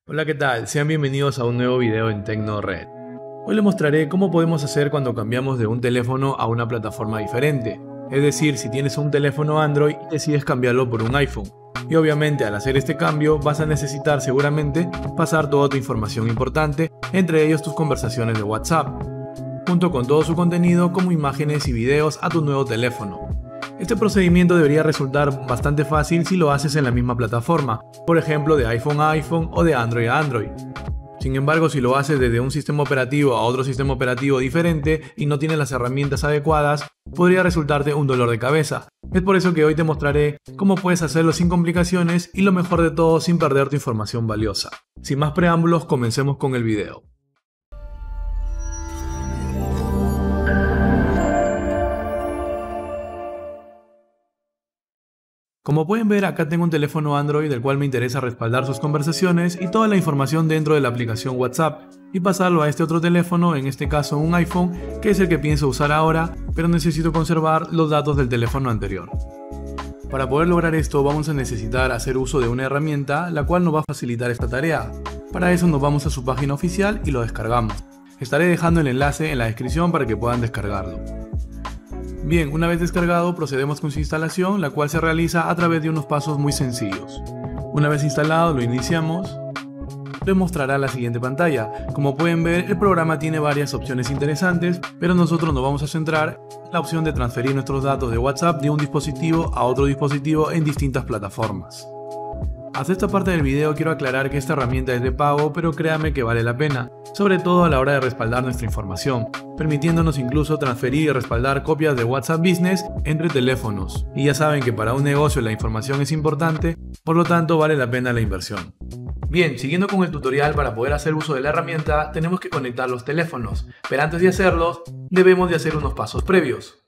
Hola, ¿qué tal? Sean bienvenidos a un nuevo video en TecnoRed. Hoy les mostraré cómo podemos hacer cuando cambiamos de un teléfono a una plataforma diferente. Es decir, si tienes un teléfono Android y decides cambiarlo por un iPhone. Y obviamente al hacer este cambio vas a necesitar seguramente pasar toda tu información importante, entre ellos tus conversaciones de WhatsApp, junto con todo su contenido como imágenes y videos a tu nuevo teléfono. Este procedimiento debería resultar bastante fácil si lo haces en la misma plataforma, por ejemplo de iPhone a iPhone o de Android a Android. Sin embargo, si lo haces desde un sistema operativo a otro sistema operativo diferente y no tienes las herramientas adecuadas, podría resultarte un dolor de cabeza. Es por eso que hoy te mostraré cómo puedes hacerlo sin complicaciones y lo mejor de todo sin perder tu información valiosa. Sin más preámbulos, comencemos con el video. Como pueden ver, acá tengo un teléfono Android del cual me interesa respaldar sus conversaciones y toda la información dentro de la aplicación WhatsApp y pasarlo a este otro teléfono, en este caso un iPhone, que es el que pienso usar ahora, pero necesito conservar los datos del teléfono anterior. Para poder lograr esto vamos a necesitar hacer uso de una herramienta la cual nos va a facilitar esta tarea. Para eso nos vamos a su página oficial y lo descargamos. Estaré dejando el enlace en la descripción para que puedan descargarlo. Bien, una vez descargado procedemos con su instalación, la cual se realiza a través de unos pasos muy sencillos. Una vez instalado lo iniciamos, les mostrará la siguiente pantalla. Como pueden ver, el programa tiene varias opciones interesantes, pero nosotros nos vamos a centrar en la opción de transferir nuestros datos de WhatsApp de un dispositivo a otro dispositivo en distintas plataformas. Hasta esta parte del video quiero aclarar que esta herramienta es de pago, pero créanme que vale la pena, sobre todo a la hora de respaldar nuestra información, permitiéndonos incluso transferir y respaldar copias de WhatsApp Business entre teléfonos. Y ya saben que para un negocio la información es importante, por lo tanto vale la pena la inversión. Bien, siguiendo con el tutorial, para poder hacer uso de la herramienta tenemos que conectar los teléfonos, pero antes de hacerlos debemos de hacer unos pasos previos.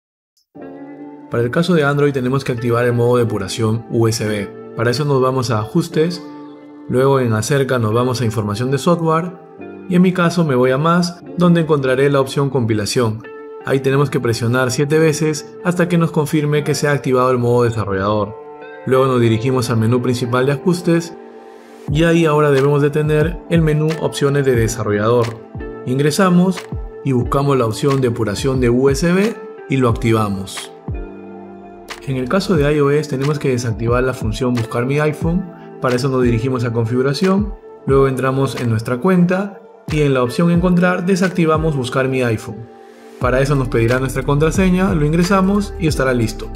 Para el caso de Android tenemos que activar el modo depuración USB. Para eso nos vamos a ajustes, luego en acerca nos vamos a información de software y en mi caso me voy a más, donde encontraré la opción compilación. Ahí tenemos que presionar 7 veces hasta que nos confirme que se ha activado el modo desarrollador. Luego nos dirigimos al menú principal de ajustes y ahí ahora debemos de tener el menú opciones de desarrollador. Ingresamos y buscamos la opción depuración de USB y lo activamos. En el caso de iOS tenemos que desactivar la función buscar mi iPhone. Para eso nos dirigimos a configuración, luego entramos en nuestra cuenta y en la opción encontrar desactivamos buscar mi iPhone. Para eso nos pedirá nuestra contraseña, lo ingresamos y estará listo.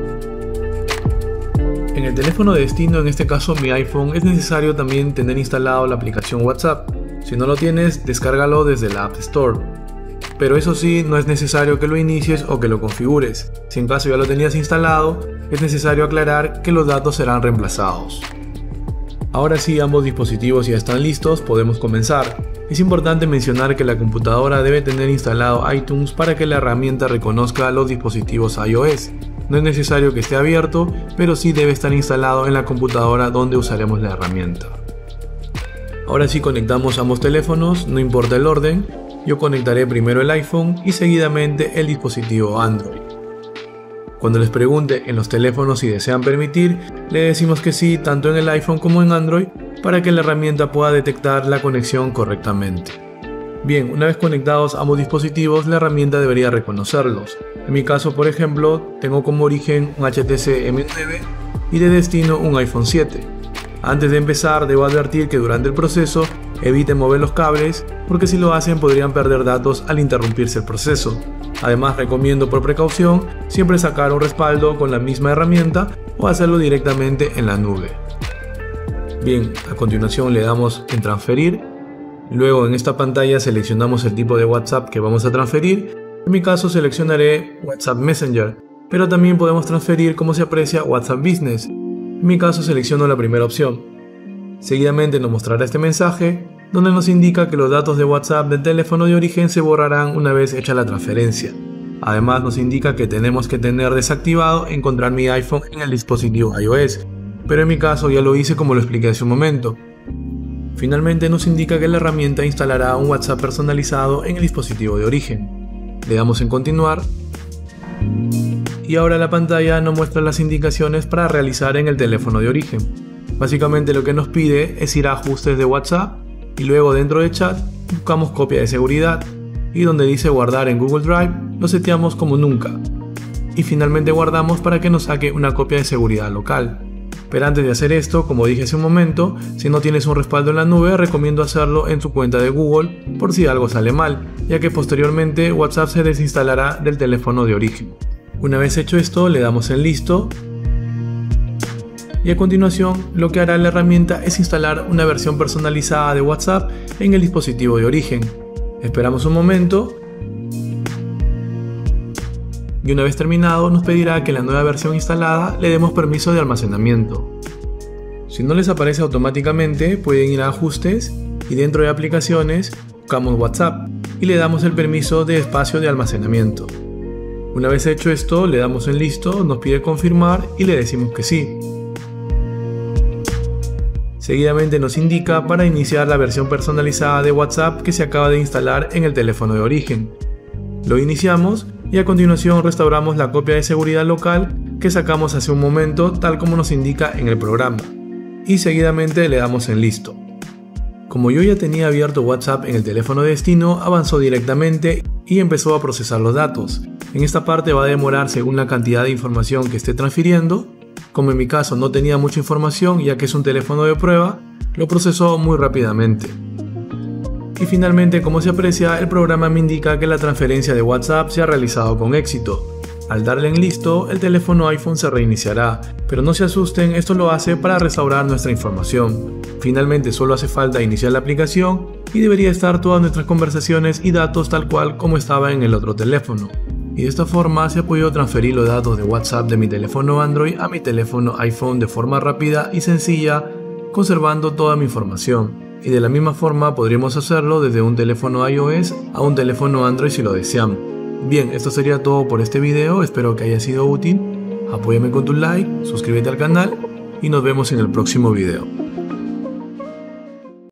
En el teléfono de destino, en este caso mi iPhone, es necesario también tener instalado la aplicación WhatsApp. Si no lo tienes, descárgalo desde la App Store. Pero eso sí, no es necesario que lo inicies o que lo configures. Si en caso ya lo tenías instalado, es necesario aclarar que los datos serán reemplazados. Ahora sí, ambos dispositivos ya están listos, podemos comenzar. Es importante mencionar que la computadora debe tener instalado iTunes para que la herramienta reconozca los dispositivos iOS. No es necesario que esté abierto, pero sí debe estar instalado en la computadora donde usaremos la herramienta. Ahora sí conectamos ambos teléfonos, no importa el orden. Yo conectaré primero el iPhone y seguidamente el dispositivo Android. Cuando les pregunte en los teléfonos si desean permitir, le decimos que sí tanto en el iPhone como en Android para que la herramienta pueda detectar la conexión correctamente. Bien, una vez conectados ambos dispositivos, la herramienta debería reconocerlos. En mi caso, por ejemplo, tengo como origen un HTC M9 y de destino un iPhone 7. Antes de empezar, debo advertir que durante el proceso eviten mover los cables, porque si lo hacen podrían perder datos al interrumpirse el proceso. Además, recomiendo por precaución siempre sacar un respaldo con la misma herramienta o hacerlo directamente en la nube. Bien, a continuación le damos en transferir. Luego en esta pantalla seleccionamos el tipo de WhatsApp que vamos a transferir. En mi caso seleccionaré WhatsApp Messenger, pero también podemos transferir, como se aprecia, WhatsApp Business. En mi caso selecciono la primera opción. Seguidamente nos mostrará este mensaje donde nos indica que los datos de WhatsApp del teléfono de origen se borrarán una vez hecha la transferencia. Además nos indica que tenemos que tener desactivado encontrar mi iPhone en el dispositivo iOS, pero en mi caso ya lo hice como lo expliqué hace un momento. Finalmente nos indica que la herramienta instalará un WhatsApp personalizado en el dispositivo de origen. Le damos en continuar y ahora la pantalla nos muestra las indicaciones para realizar en el teléfono de origen. Básicamente lo que nos pide es ir a ajustes de WhatsApp y luego dentro de chat buscamos copia de seguridad y donde dice guardar en Google Drive lo seteamos como nunca y finalmente guardamos para que nos saque una copia de seguridad local. Pero antes de hacer esto, como dije hace un momento, si no tienes un respaldo en la nube, recomiendo hacerlo en tu cuenta de Google por si algo sale mal, ya que posteriormente WhatsApp se desinstalará del teléfono de origen. Una vez hecho esto, le damos en listo y a continuación lo que hará la herramienta es instalar una versión personalizada de WhatsApp en el dispositivo de origen. Esperamos un momento y una vez terminado nos pedirá que en la nueva versión instalada le demos permiso de almacenamiento. Si no les aparece automáticamente, pueden ir a ajustes y dentro de aplicaciones buscamos WhatsApp y le damos el permiso de espacio de almacenamiento. Una vez hecho esto, le damos en listo, nos pide confirmar y le decimos que sí. Seguidamente nos indica para iniciar la versión personalizada de WhatsApp que se acaba de instalar en el teléfono de origen. Lo iniciamos y a continuación restauramos la copia de seguridad local que sacamos hace un momento tal como nos indica en el programa y seguidamente le damos en listo. Como yo ya tenía abierto WhatsApp en el teléfono de destino, avanzó directamente y empezó a procesar los datos. En esta parte va a demorar según la cantidad de información que esté transfiriendo. Como en mi caso no tenía mucha información ya que es un teléfono de prueba, lo procesó muy rápidamente. Y finalmente, como se aprecia, el programa me indica que la transferencia de WhatsApp se ha realizado con éxito. Al darle en listo, el teléfono iPhone se reiniciará, pero no se asusten, esto lo hace para restaurar nuestra información. Finalmente solo hace falta iniciar la aplicación y debería estar todas nuestras conversaciones y datos tal cual como estaba en el otro teléfono. Y de esta forma se ha podido transferir los datos de WhatsApp de mi teléfono Android a mi teléfono iPhone de forma rápida y sencilla, conservando toda mi información. Y de la misma forma podríamos hacerlo desde un teléfono iOS a un teléfono Android si lo deseamos. Bien, esto sería todo por este video, espero que haya sido útil. Apóyame con tu like, suscríbete al canal y nos vemos en el próximo video.